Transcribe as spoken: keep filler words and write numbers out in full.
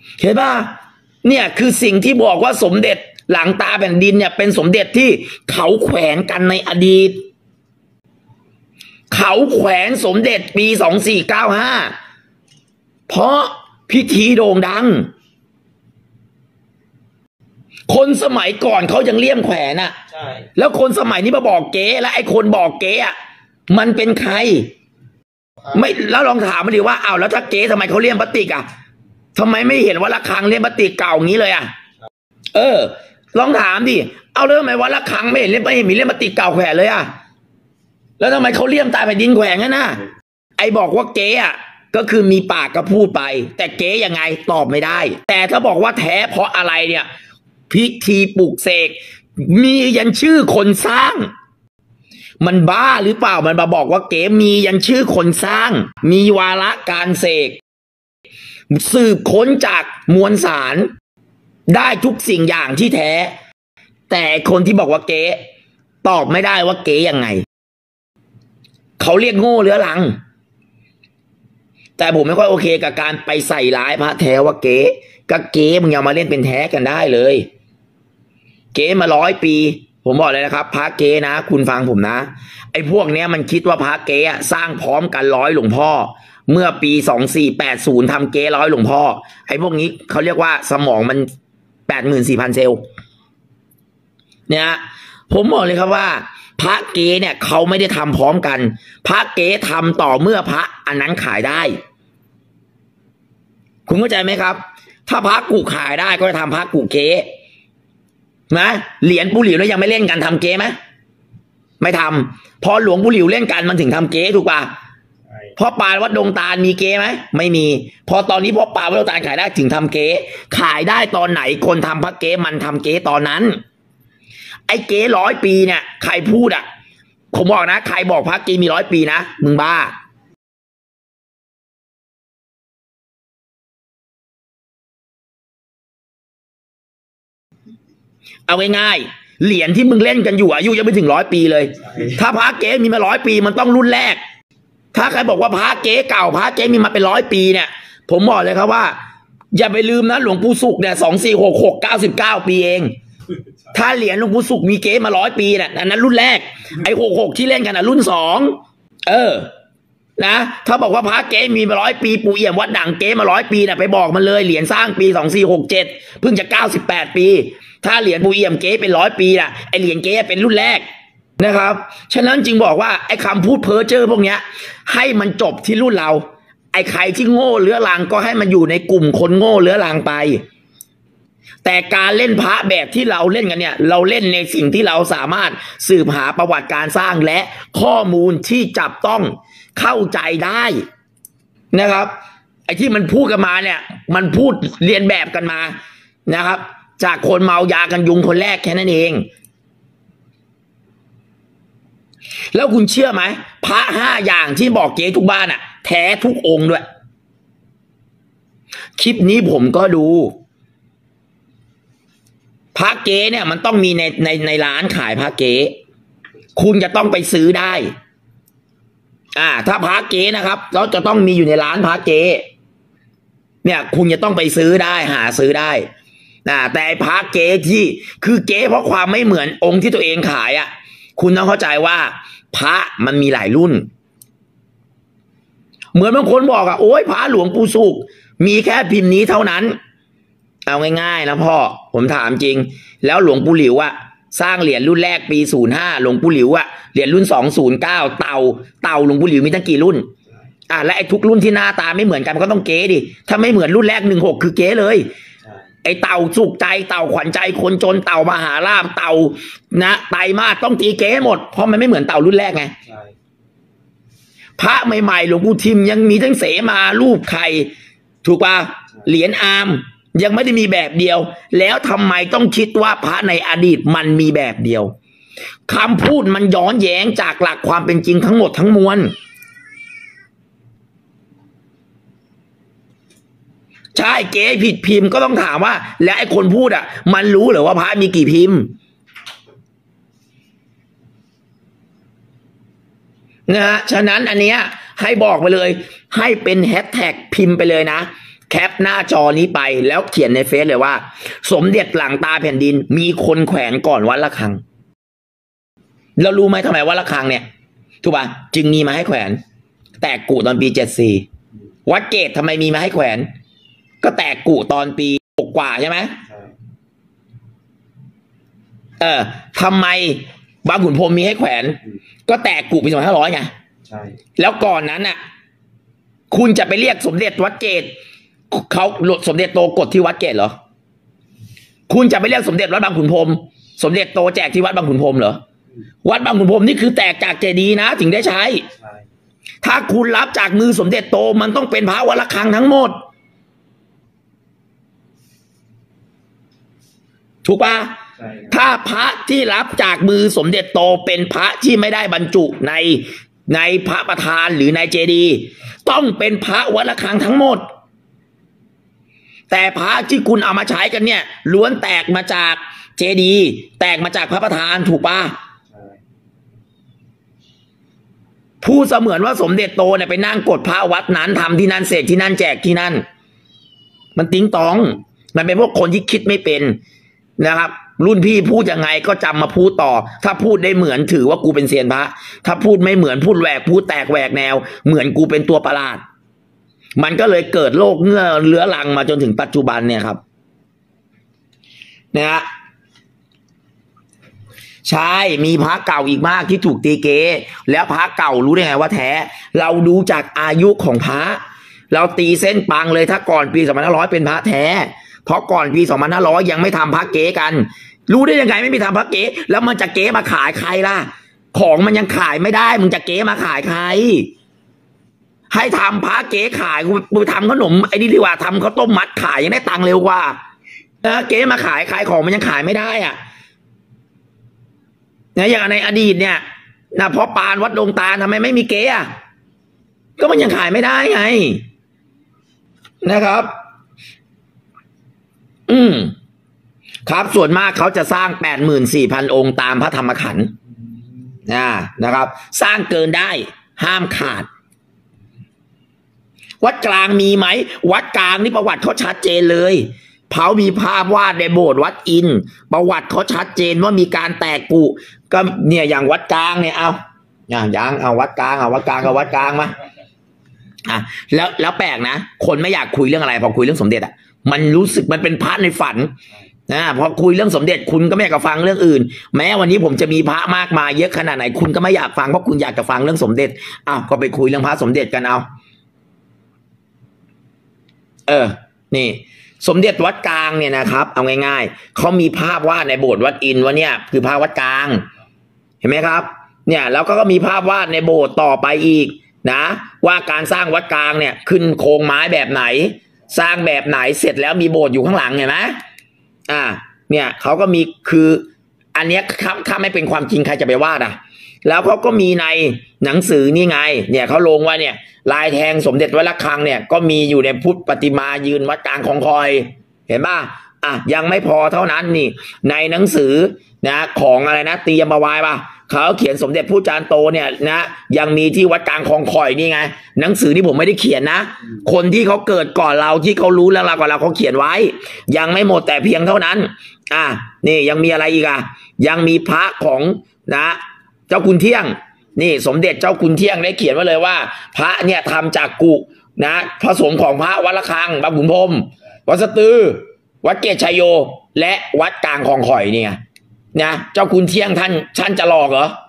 เห็นป่ะเนี่ยคือสิ่งที่บอกว่าสมเด็จหลังตาแผ่นดินเนี่ยเป็นสมเด็จที่เขาแขวนกันในอดีตเขาแขวนสมเด็จปีสองสี่เก้าห้าเพราะพิธีโด่งดังคนสมัยก่อนเขายังเลี่ยมแขวนอ่ะใช่แล้วคนสมัยนี้มาบอกเก๊แล้วไอ้คนบอกเก๊อ่ะมันเป็นใครไม่แล้วลองถามมาดิว่าอ้าวแล้วถ้าเก๊ทำไมเขาเลี่ยมพลาสติกอ่ะทำไมไม่เห็นว่าระฆังเลี่ยมพลาสติกเก่าอย่างนี้เลยอ่ะเออลองถามดิเอาเรื่องไหมว่าระฆังไม่เห็นเลี่ยมไม่เห็นมีเลี่ยมพลาสติกเก่าแขวนเลยอ่ะแล้วทำไมเขาเลี่ยมตายไปดินแขวนงั้นน่ะไอ้บอกว่าเก๊อ่ะก็คือมีปากก็พูดไปแต่เก๊ยังไงตอบไม่ได้แต่ถ้าบอกว่าแท้เพราะอะไรเนี่ยพิธีปลุกเสกมียันชื่อคนสร้างมันบ้าหรือเปล่ามันมาบอกว่าเก๋มียันชื่อคนสร้างมีวาระการเสกสืบค้นจากมวลสารได้ทุกสิ่งอย่างที่แท้แต่คนที่บอกว่าเก๋ตอบไม่ได้ว่าเก๋ยังไงเขาเรียกโง่เรื้อรังแต่ผมไม่ค่อยโอเคกับการไปใส่ร้ายพระแท้ว่าเก๋กับเก๋มึงยังมาเล่นเป็นแท้กันได้เลยเก๋มาร้อยปีผมบอกเลยนะครับพระเก๋นะคุณฟังผมนะไอ้พวกเนี้ยมันคิดว่าพระเก๋สร้างพร้อมกันร้อยหลวงพ่อเมื่อปีสองสี่แปดศูนย์ทำเก๋ร้อยหลวงพ่อไอ้พวกนี้เขาเรียกว่าสมองมันแปดหมื่นสี่พันเซลล์เนี่ยผมบอกเลยครับว่าพระเก๋เนี่ยเขาไม่ได้ทำพร้อมกันพระเก๋ทำต่อเมื่อพระอันนั้นขายได้คุณเข้าใจไหมครับถ้าพระกูขายได้ก็จะทำพระกูเก๋นะเหรียญปู่หลิวแล้วยังไม่เล่นกันทำเก๊ไหมไม่ทำพอหลวงปู่หลิวเล่นกันมันถึงทำเก๊ถูกป่ะพอปาวัดดงตาลมีเก๊ไหมไม่มีพอตอนนี้พอปาวัดดงตาลขายได้ถึงทำเก๊ขายได้ตอนไหนคนทำพระเก๊มันทำเก๊ตอนนั้นไอ้เก๊ร้อยปีเนี่ยใครพูดอ่ะผมบอกนะใครบอกพระเก๊มีร้อยปีนะมึงบ้าเอาง่ายๆเหรียญที่มึงเล่นกันอยู่อายุยังไม่ถึงร้อยปีเลยถ้าพระเก๊มีมาร้อยปีมันต้องรุ่นแรกถ้าใครบอกว่าพระเก๊เก่าพระเก๊มีมาเป็นร้อยปีเนี่ยผมบอกเลยครับว่าอย่าไปลืมนะหลวงปู่ศุกร์เนี่ยสองสี่หกหกเก้าสิบเก้าปีเองถ้าเหรียญหลวงปู่ศุกร์มีเก๊มาร้อยปีเนี่ยอันนั้นรุ่นแรกไอ้หกหกที่เล่นกันอ่ะรุ่นสองเออนะถ้าบอกว่าพระเก๊มีมาร้อยปีปู่เอี่ยมวัดด่างเก๊มาร้อยปีเนี่ยไปบอกมันเลยเหรียญสร้างปีสองสี่หกเจ็ดเพิ่งจะเก้าสิบแปดปีถ้าเหรียญปู่เอี่ยมเก๊เป็นร้อยปีน่ะไอเหรียญเก๊เป็นรุ่นแรกนะครับฉะนั้นจึงบอกว่าไอคำพูดเพ้อเจ้อพวกเนี้ยให้มันจบที่รุ่นเราไอใครที่โง่เรื้อรังก็ให้มันอยู่ในกลุ่มคนโง่เรื้อรังไปแต่การเล่นพระแบบที่เราเล่นกันเนี่ยเราเล่นในสิ่งที่เราสามารถสืบหาประวัติการสร้างและข้อมูลที่จับต้องเข้าใจได้นะครับไอที่มันพูดกันมาเนี่ยมันพูดเรียนแบบกันมานะครับจากคนเมายากันยุงคนแรกแค่นั้นเองแล้วคุณเชื่อไหมพระห้าอย่างที่บอกเก๊ทุกบ้านอ่ะแท้ทุกองค์ด้วยคลิปนี้ผมก็ดูพระเก๊เนี่ยมันต้องมีในในในร้านขายพระเก๊คุณจะต้องไปซื้อได้อ่าถ้าพระเก๊นะครับเราจะต้องมีอยู่ในร้านพระเก๊เนี่ยคุณจะต้องไปซื้อได้หาซื้อได้นะแต่พระเก๊ที่คือเก๊เพราะความไม่เหมือนองค์ที่ตัวเองขายอ่ะคุณต้องเข้าใจว่าพระมันมีหลายรุ่นเหมือนบางคนบอกอ่ะโอ้ยพระหลวงปู่ศุกร์มีแค่พิมพ์นี้เท่านั้นเอาง่ายๆนะพ่อผมถามจริงแล้วหลวงปู่หลิวอ่ะสร้างเหรียญรุ่นแรกปีศูนย์ห้าหลวงปู่หลิวอ่ะเหรียญรุ่นสองศูนย์เก้าเต่าเต่าหลวงปู่หลิวมีตั้งกี่รุ่นอ่ะและไอ้ทุกรุ่นที่หน้าตาไม่เหมือนกันมันก็ต้องเก๊ดิถ้าไม่เหมือนรุ่นแรกหนึ่งหกคือเก๊เลยไอเต่าสุขใจเต่าขวัญใจคนจนเต่ามหาลาภเต่านะไตรมาสต้องตีเก๊หมดเพราะมันไม่เหมือนเต่ารุ่นแรกไงพระใหม่ๆหลวงปู่ทิมยังมีทั้งเสมารูปไข่ถูกป่ะเหรียญอาร์มยังไม่ได้มีแบบเดียวแล้วทำไมต้องคิดว่าพระในอดีตมันมีแบบเดียวคำพูดมันย้อนแย้งจากหลักความเป็นจริงทั้งหมดทั้งมวลใช่เก๊ผิดพิมพ์ก็ต้องถามว่าแล้วไอ้คนพูดอ่ะมันรู้หรือว่าพระมีกี่พิมพ์นะฮะฉะนั้นอันเนี้ยให้บอกไปเลยให้เป็นแฮชแท็กพิมพ์ไปเลยนะแคปหน้าจอนี้ไปแล้วเขียนในเฟซเลยว่าสมเด็จหลังตาแผ่นดินมีคนแขวนก่อนวัดระฆังแล้วรู้ไหมทำไมวัดระฆังเนี่ยถูกป่ะจึงมีมาให้แขวนแตกกู่ตอนปีเจ็ดสี่วัดเกตทำไมมีมาให้แขวนก็แตกกู่ตอนปีหกกว่าใช่ไหมเออทำไมบางขุนพรหมมีให้แขวนก็แตกกู่ปีสองพันห้าร้อยไงใช่แล้วก่อนนั้นน่ะคุณจะไปเรียกสมเด็จวัดเกตเขาสมเด็จโตกดที่วัดเกตเหรอคุณจะไปเรียกสมเด็จวัดบางขุนพรหมสมเด็จโตแจกที่วัดบางขุนพรหมเหรอวัดบางขุนพรหมนี่คือแตกจากเจดีย์นะถึงได้ใช้ถ้าคุณรับจากมือสมเด็จโตมันต้องเป็นพระวัดระฆังทั้งหมดถูกปะถ้าพระที่รับจากมือสมเด็จโตเป็นพระที่ไม่ได้บรรจุในในพระประธานหรือในเจดีย์ต้องเป็นพระวัดระฆังทั้งหมดแต่พระที่คุณเอามาใช้กันเนี่ยล้วนแตกมาจากเจดีย์แตกมาจากพระประธานถูกปะผู้เสมือนว่าสมเด็จโตเนี่ยไปนั่งกดพระวัดนั้นทำที่นั่นเสกที่นั่นแจกที่นั่นมันติ้งตองมันเป็นพวกคนที่คิดไม่เป็นนะครับรุ่นพี่พูดยังไงก็จำมาพูดต่อถ้าพูดได้เหมือนถือว่ากูเป็นเซียนพระถ้าพูดไม่เหมือนพูดแหวกพูดแตกแหวกแนวเหมือนกูเป็นตัวประหลาดมันก็เลยเกิดโรคเงื่อเรื้อรังมาจนถึงปัจจุบันเนี่ยครับนะฮะใช่มีพระเก่าอีกมากที่ถูกตีเกแล้วพระเก่ารู้ได้ไงว่าแท้เราดูจากอายุของพระเราตีเส้นปังเลยถ้าก่อนปีสองพันห้าร้อยเป็นพระแท้เพราะก่อนปีสองพันห้าร้อยยังไม่ทำพระเก๋กันรู้ได้ยังไงไม่มีทำพระเก๋แล้วมันจะเก๋มาขายใครล่ะของมันยังขายไม่ได้มึงจะเก๋มาขายใครให้ทำพระเก๋ขายกูทำขนมไอ้นี่ดีกว่าทำข้าวต้มมัดขายยังได้ตังค์เร็วกว่านะเก๋มาขายขายของมันยังขายไม่ได้อ่ะนะอย่างในอดีตเนี่ยนะเพราะปานวัดดงตาลทำไมไม่มีเก๋อ่ะก็มันยังขายไม่ได้ไงนะครับอืมครับส่วนมากเขาจะสร้างแปดหมื่นสี่พันองค์ตามพระธรรมขันธ์นะนะครับสร้างเกินได้ห้ามขาดวัดกลางมีไหมวัดกลางนี่ประวัติเขาชัดเจนเลยเขามีภาพวาดในโบสถ์วัดอินประวัติเขาชัดเจนว่ามีการแตกกุก็เนี่ยอย่างวัดกลางเนี่ยเอาอย่างยังเอาวัดกลางเอาวัดกลางกับวัดกลางมาอ่ะแล้วแล้วแปลกนะคนไม่อยากคุยเรื่องอะไรพอคุยเรื่องสมเด็จอ่ะมันรู้สึกมันเป็นพระในฝันนะพอคุยเรื่องสมเด็จคุณก็ไม่อยากจะฟังเรื่องอื่นแม้วันนี้ผมจะมีพระมากมายเยอะขนาดไหนคุณก็ไม่อยากฟังเพราะคุณอยากจะฟังเรื่องสมเด็จอ้าวก็ไปคุยเรื่องพระสมเด็จกันเอาเออนี่สมเด็จวัดกลางเนี่ยนะครับเอาง่ายๆเขามีภาพวาดในโบสถ์วัดอินว่าเนี่ยคือพระวัดกลางเห็นไหมครับเนี่ยแล้วก็มีภาพวาดในโบสถ์ต่อไปอีกนะว่าการสร้างวัดกลางเนี่ยขึ้นโครงไม้แบบไหนสร้างแบบไหนเสร็จแล้วมีโบสถ์อยู่ข้างหลังเห็นไหมอ่าเนี่ยเขาก็มีคืออันเนี้ยถ้าไม่เป็นความจริงใครจะไปวาดอ่ะแล้วเขาก็มีในหนังสือนี่ไงเนี่ยเขาลงว่าเนี่ยลายแทงสมเด็จวัดระฆังเนี่ยก็มีอยู่ในพุทธปฏิมายืนวัดกลางของคอยเห็นป่ะอ่ะยังไม่พอเท่านั้นนี่ในหนังสือนะของอะไรนะตียมบวายป่ะเขาเขียนสมเด็จผู้จารย์โตเนี่ยนะยังมีที่วัดกลางคลองคอยนี่ไงหนังสือนี่ผมไม่ได้เขียนนะคนที่เขาเกิดก่อนเราที่เขารู้แล้วเราก่อนเราเขาเขียนไว้ยังไม่หมดแต่เพียงเท่านั้นอ่ะนี่ยังมีอะไรอีกอ่ะยังมีพระของนะเจ้าคุณเที่ยงนี่สมเด็จเจ้าคุณเที่ยงได้เขียนไว้เลยว่าพระเนี่ยทำจากกุนะผสมของพระวัดระฆังบางขุนพรหมวัดสตือวัดเกศชัยโยและวัดกลางคลองข่อยเนี่ยนะเจ้าคุณเที่ยงท่านท่านจะหลอกเหรอ